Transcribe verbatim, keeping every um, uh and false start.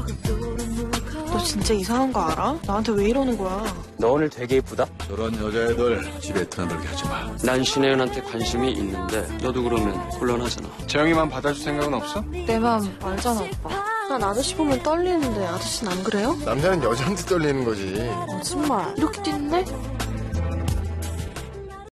너 진짜 이상한 거 알아? 나한테 왜 이러는 거야? 너 오늘 되게 이쁘다. 저런 여자애들 집에 드나들게 하지 마. 난 신혜연한테 관심이 있는데 너도 그러면 곤란하잖아. 재영이만 받아줄 생각은 없어? 내 마음 알잖아, 오빠. 난 아저씨 보면 떨리는데 아저씨는 안 그래요? 남자는 여자한테 떨리는 거지. 거짓말. 이렇게 뛰는데?